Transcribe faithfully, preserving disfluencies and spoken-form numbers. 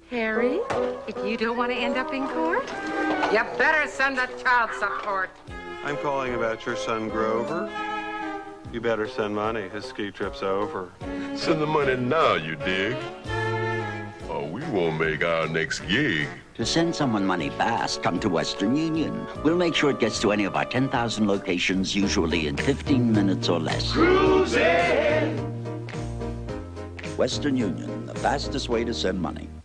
Harry, if you don't want to end up in court, you better send the child support. I'm calling about your son, Grover. You better send money. His ski trip's over. Send the money now, you dig? Or we won't make our next gig. To send someone money fast, come to Western Union. We'll make sure it gets to any of our ten thousand locations, usually in fifteen minutes or less. Cruising! Western Union, the fastest way to send money.